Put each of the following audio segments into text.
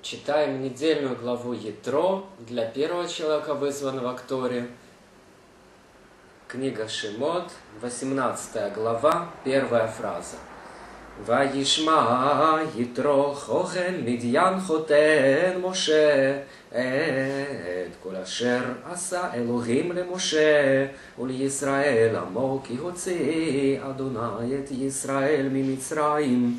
Читаем недельную главу Ятро для первого человека, вызванного к Торе. Книга Шемот, 18 глава, первая фраза. וישמע יתרו חוכן מדיין חותן משה את כל אשר עשה אלוהים למשה ולישראל עמו כי הוציא אדוני את ישראל ממצרים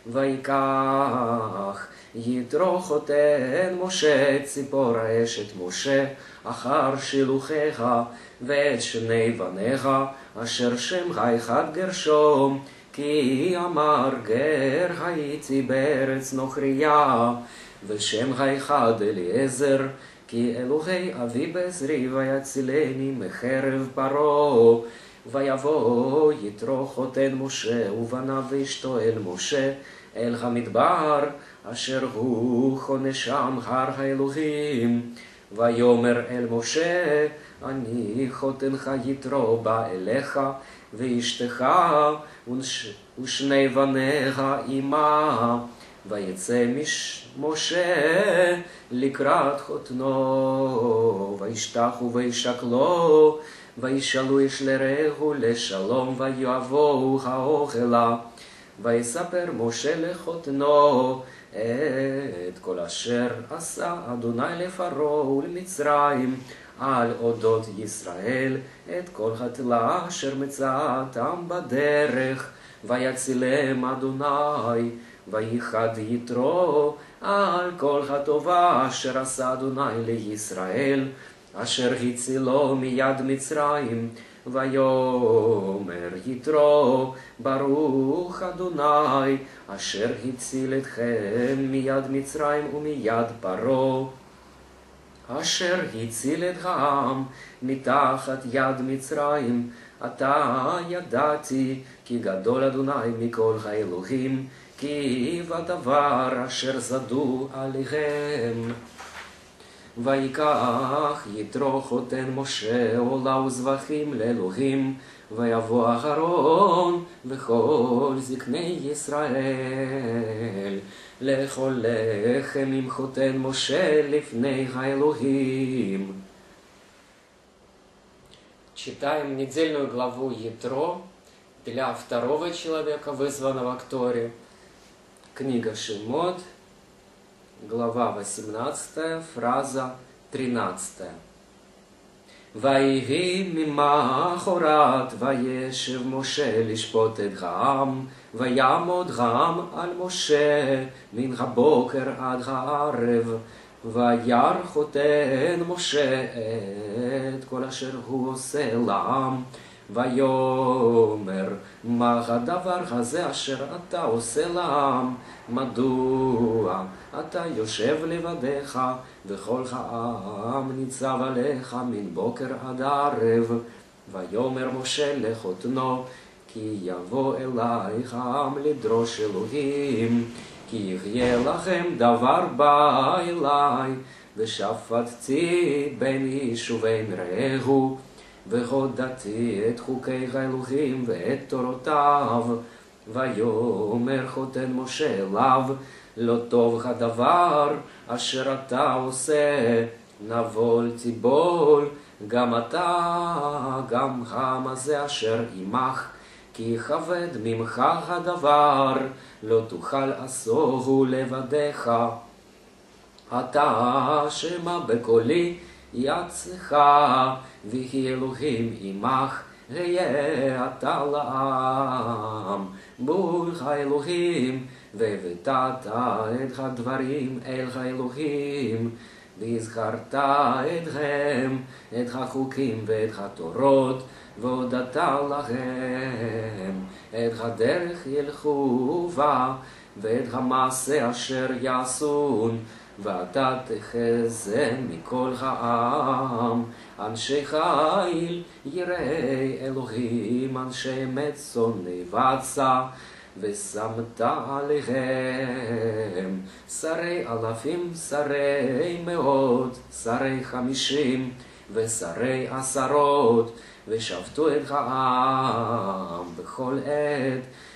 ויקח יתרו חותן משה ציפור אשת משה אחר שילוחיך ואת שני בניך אשר שמך אחד גרשום כי אמר גר הייתי בארץ נוכריה ושם האחד אליעזר כי אלוהי אבי בעזרי ויצילני מחרב פרעה ויבוא יתרו חותן משה ובניו ואשתו אל משה אל המדבר אשר הוא חונה שם הר האלוהים ויאמר אל משה אני חותנך יתרו בא אליך ואשתך ושני בניך עמה ויצא משה לקראת חותנו וישתחו וישקלו וישאלו איש לרעהו לשלום ויבואו האוכלה ויספר משה לחותנו את כל אשר עשה אדוני לפרעה ולמצרים על אודות ישראל את כל התלה אשר מצאתם בדרך ויצילם אדוני וייחד יתרו על כל הטובה אשר עשה אדוני לישראל אשר הצילו מיד מצרים ויאמר יתרו ברוך אדוני אשר הציל אתכם מיד מצרים ומיד פרעה אשר הציל את העם מתחת יד מצרים עתה ידעתי כי גדול אדוני מכל האלוהים כי בדבר אשר זדו עליהם ויקח יתרו חותן משה עולה וזבחים לאלוהים ויבוא אהרון וכל זקני ישראל לאכול לחם עם חותן משה לפני האלוהים. Читаем недельную главу Ятро для второго человека, вызванного к Торе. Книга Шемот, глава 18, фраза 13. ויהי ממחרת וישב משה לשפוט את העם ויעמוד העם על משה מן הבוקר עד הערב וירא חותן משה את כל אשר הוא עושה לעם ויאמר מה הדבר הזה אשר אתה עושה לעם מדוע אתה יושב לבדך וכל העם ניצב עליך מן בוקר עד ערב ויאמר משה לחותנו כי יבוא אלייך העם לדרוש אלוהים כי יהיה לכם דבר בא אליי ושפטתי בין איש ובין רעהו והודעתי את חוקי האלוהים ואת תורותיו ויאמר חותן משה אליו לא טוב הדבר אשר אתה עושה נבול תיבול גם אתה גם העם הזה אשר עמך כי כבד ממך הדבר לא תוכל עשהו לבדך אתה שמע בקולי יצאך ויהי אלוהים עמך היה אתה לעם מול האלוהים והבטאת את הדברים אל האלוהים והזכרת אתכם את החוקים ואת התורות והודעת לכם את הדרך ילכו בה ואת המעשה אשר יעשון ואתה תחזה מכל העם אנשי חיל יראי אלוהים אנשי אמת שונאי בצע ושמת עליהם שרי אלפים שרי מאות שרי 50 ושרי עשרות ושפטו את העם בכל עת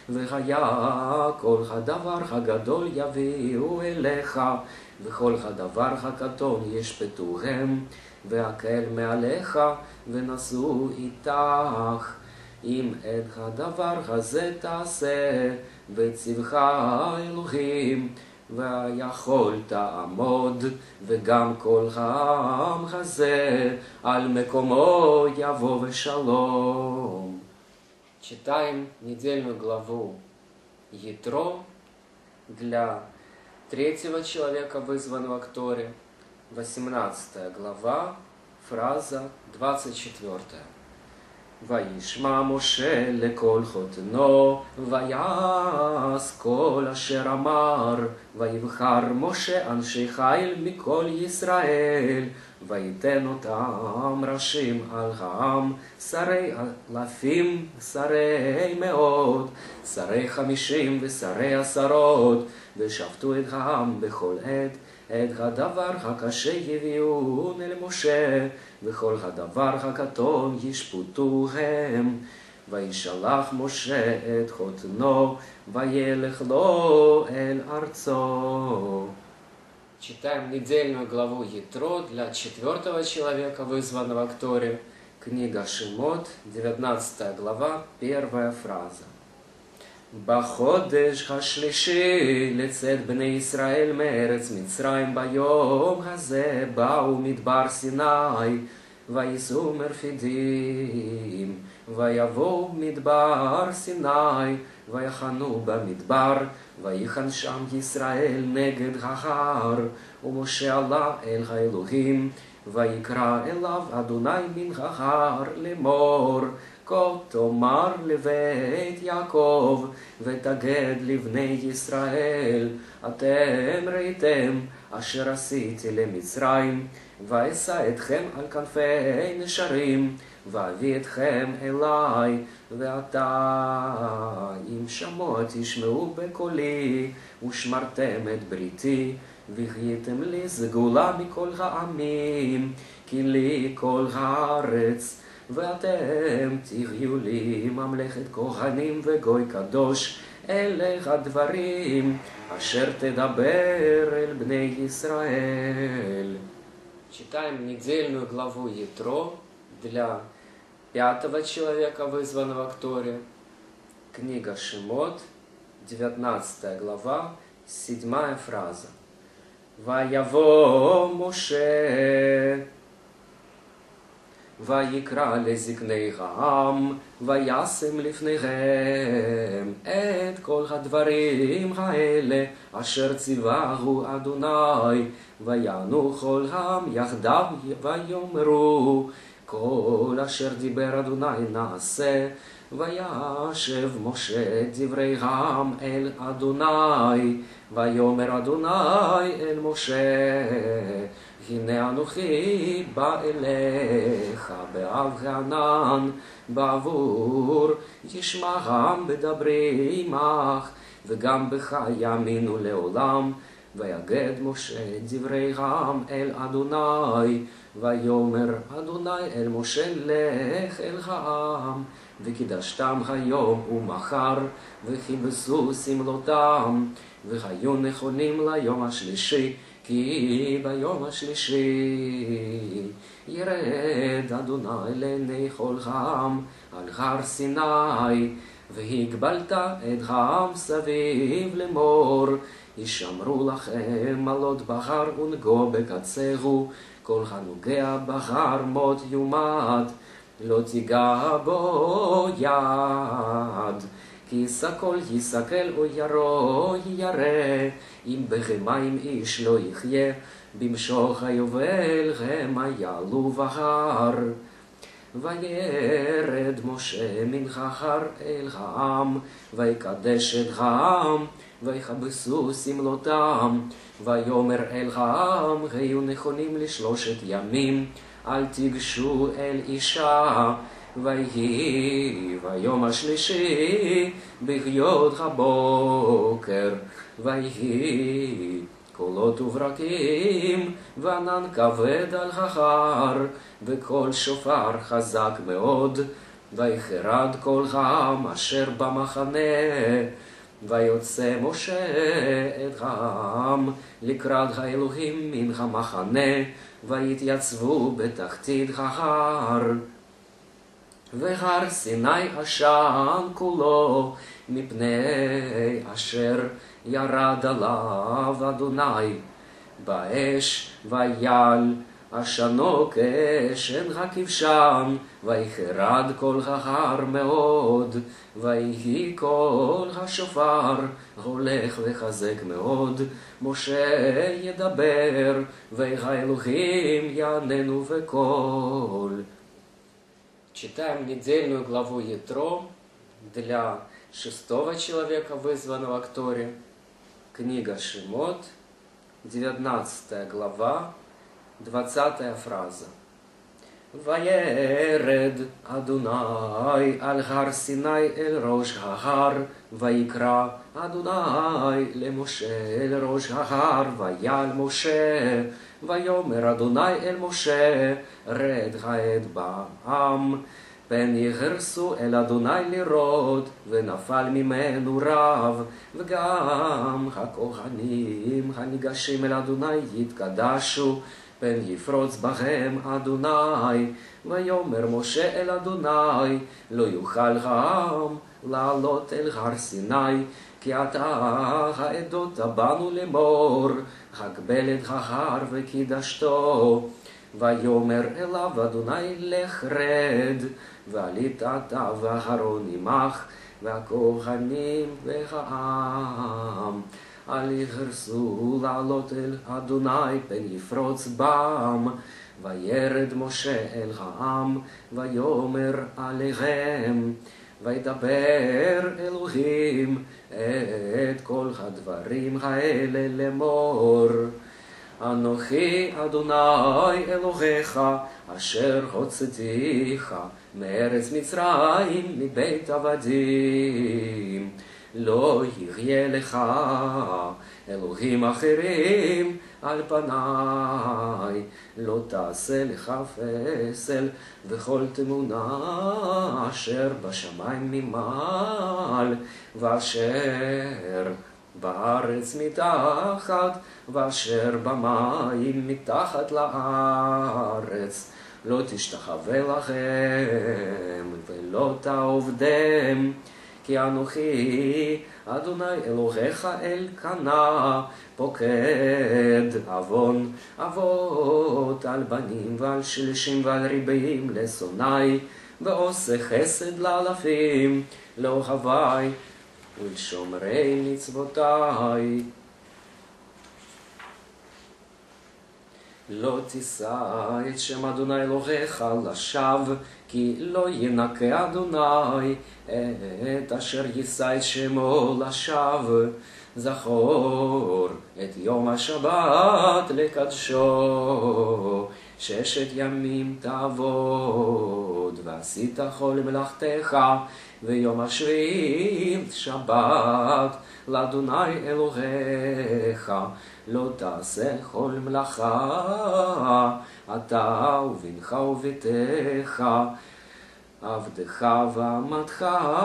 והיה כל הדבר הגדול יביאו אליך, וכל הדבר הקטון ישפטוהם, והקל מעליך ונשאו איתך. אם את הדבר הזה תעשה, וציווך אלוהים, ויכול תעמוד, וגם כל העם הזה על מקומו יבוא ושלום. Читаем недельную главу Ятро для третьего человека, вызванного к Торе. 18 глава, фраза 24. וישמע משה לכל חותנו, ויעש כל אשר אמר, ויבחר משה אנשי חיל מכל ישראל, ויתן אותם ראשים על העם, שרי אלפים, שרי מאות, שרי 50 ושרי עשרות, ושפטו את העם בכל עת. את הדבר הקשה יביאון אל משה, וכל הדבר הקטון ישפטוהם. וישלח משה את חותנו, וילך לו אל ארצו. Читаем недельную главу Ятро для четвертого человека, вызванного к Торе. Книга Шимот, 19 глава, первая фраза. בחודש השלישי לצאת בני ישראל מארץ מצרים ביום הזה באו מדבר סיני וייסעו מרפידים ויבואו מדבר סיני ויחנו במדבר ויחן שם ישראל נגד ההר ומשה עלה אל האלוהים ויקרא אליו אדוני מן ההר לאמור כה תאמר לבית יעקב ותגד לבני ישראל אתם ראיתם אשר עשיתי למצרים ואשא אתכם על כנפי נשרים ואביא אתכם אליי ועתה אם שמוע תשמעו בקולי ושמרתם את בריתי והייתם לי סגולה מכל העמים כי לי כל הארץ ואתם תהיו לי ממלכת כהנים וגוי קדוש אלה הדברים אשר תדבר אל בני ישראל. Читаем недельную главу Ятро для пятого человека, вызванного к Торе. Книга Шимот, 19 глава, 7 фраза. ויבוא משה ויקרא לזקני העם וישם לפניהם את כל הדברים האלה אשר ציווהו אדוני ויענו כל העם יחדיו ויאמרו כל אשר דיבר אדוני נעשה וישב משה דברי העם אל אדוני ויאמר אדוני אל משה הנה אנוכי בא אליך באב הענן בעבור ישמע העם בדברי עמך וגם בך יאמינו לעולם ויגד משה דברי העם אל אדוני ויאמר אדוני אל משה לך אל העם וקידשתם היום ומחר וכיבסו סמלותם והיו נכונים ליום השלישי כי ביום השלישי ירד אדוני לעיני כל העם על הר סיני והגבלת את העם סביב לאמור ישמרו לכם עלות בהר ונגו בקצהו כל הנוגע בהר מות יומת לא תיגע בו יד כי סקול יסקל או ירו ירא אם במים איש לא יחיה במשוך היובל הם יעלו בהר וירד משה מן ההר אל העם ויקדש את העם ויכבסו סמלותם ויאמר אל העם היו נכונים לשלושת ימים אל תיגשו אל אישה ויהי ביום השלישי בהיות הבוקר ויהי קולות וברקים וענן כבד על ההר וקול שופר חזק מאוד ויחרד כל העם אשר במחנה, ויוצא משה את העם לקראת האלוהים מן המחנה, ויתייצבו בתחתית ההר. והר סיני עשן כולו, מפני אשר ירד עליו אדוני. באש ויל עשנו כאשן הכבשן, ויחרד כל ההר מאוד, ויהי קול השופר הולך וחזק מאוד. משה ידבר, והאלוהים יעננו בקול. Читаем недельную главу Ятро для 6-го человека, вызванного к Торе. Книга Шемот, 19 глава, 20 фраза. וירד אדוני על הר סיני אל ראש ההר, ויקרא אדוני למשה אל ראש ההר, ויעל משה, ויאמר אדוני אל משה, רד העד בעם, פן יגרסו אל אדוני לראות, ונפל ממנו רב, וגם הכהנים הניגשים אל אדוני יתקדשו, פן יפרוץ בהם אדוני. ויאמר משה אל אדוני, לא יוכל העם לעלות אל הר סיני, כי אתה העדות בנו לאמור, הגבל את ההר וקידשתו. ויאמר אליו אדוני, לך רד, ועלית אתה ואהרון עמך, והכהנים והעם. אל יגרסו לעלות אל אדוני, פן יפרוץ בם. וירד משה אל העם, ויאמר עליהם, וידבר אלוהים את כל הדברים האלה לאמור. אנוכי אדוני אלוהיך, אשר הוצאתיך מארץ מצרים, מבית עבדים. לא יהיה לך אלוהים אחרים על פניי, לא תעשה לך פסל וכל תמונה אשר בשמיים ממעל, ואשר בארץ מתחת, ואשר במים מתחת לארץ. לא תשתחווה לכם ולא תעבדם, כי אנוכי אדוני אלוהיך אלקנה, פוקד עוון אבות על בנים ועל שלשים ועל ריבעים לשונאי, ועושה חסד לאלפים, לאוהבי ולשומרי מצוותיי. לא תישא את שם אדוני אלוהיך לשווא, כי לא ינקה אדוני את אשר יישא את שמו לשווא. זכור את יום השבת לקדשו, 6 ימים תעבוד, ועשית כל מלאכתך, ויום השביעי שבת לאדוני אלוהיך. לא תעשה כל מלאכה, אתה ובנך וביתך, עבדך ואמתך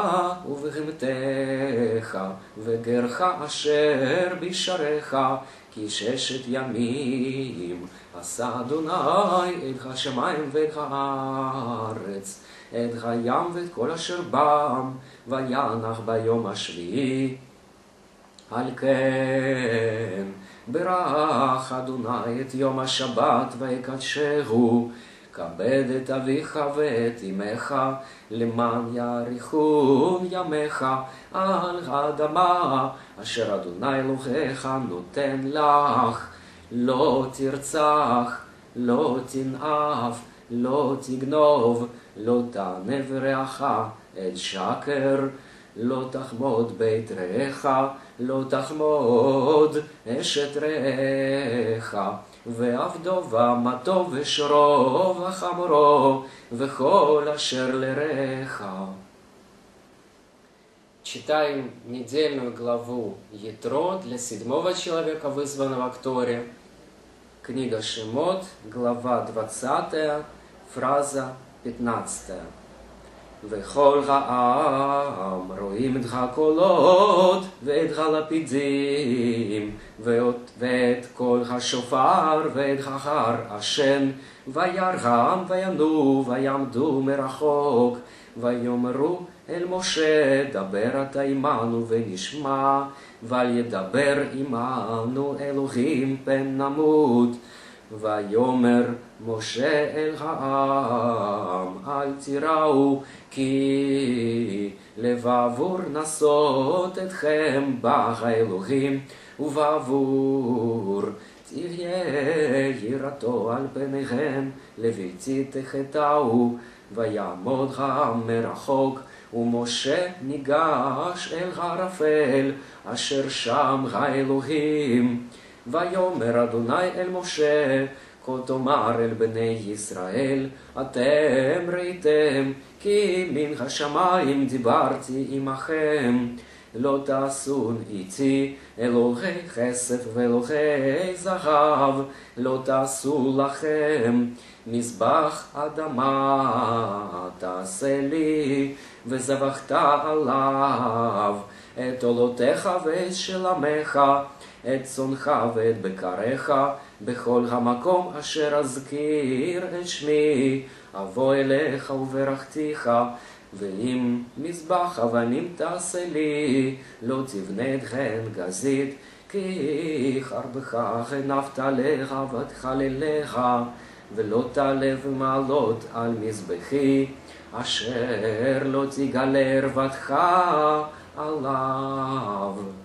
ובהמתך, וגרך אשר בשעריך, כי 6 ימים עשה אדוני את השמיים ואת הארץ, את הים ואת כל אשר בם, וינח ביום השביעי. על כן ברך אדוני את יום השבת ויקדשהו. כבד את אביך ואת אמך, למען יאריכו ימיך על האדמה אשר אדוני אלוהיך נותן לך. לא תרצח, לא תנאף, לא תגנוב, לא תענה ברעך אל שקר, לא תחמוד בית רעך, לא תחמוד אשת רעך, ועבדו ואמתו ושרו וחמורו וכל אשר лереха. Читаем недельную главу Ятро для 7-го человека, вызванного к Торе. Книга Шемот, глава 20, фраза 15. וכל העם רואים את הקולות ואת הלפידים ואת קול השופר ואת ההר עשן וירם וינועו ויעמדו מרחוק ויאמרו אל משה דבר אתה עמנו ונשמע ואל ידבר עמנו אלוהים פן נמות ויאמר משה אל העם אל תיראו כי לבעבור נסות אתכם בא האלוהים ובעבור תהיה יראתו על פניכם לבלתי תחטאו ויעמוד העם מרחוק ומשה ניגש אל הערפל אשר שם האלוהים ויאמר אדוני אל משה כה תאמר אל בני ישראל אתם ראיתם כי מן השמיים דיברתי עמכם לא תעשון איתי אלוהי כסף ואלוהי זהב לא תעשו לכם מזבח אדמה תעשה לי וזבחת עליו את עולותיך ואת שלמך את צונך ואת בקריך בכל המקום אשר אזכיר את שמי אבוא אליך וברכתיך ואם מזבח אבנים תעשה לי לא תבנה את חן גזית כי חרבך הנפת עליך ותחללך ולא תעלה ומעלות על מזבחי אשר לא תגלה ערוותך עליו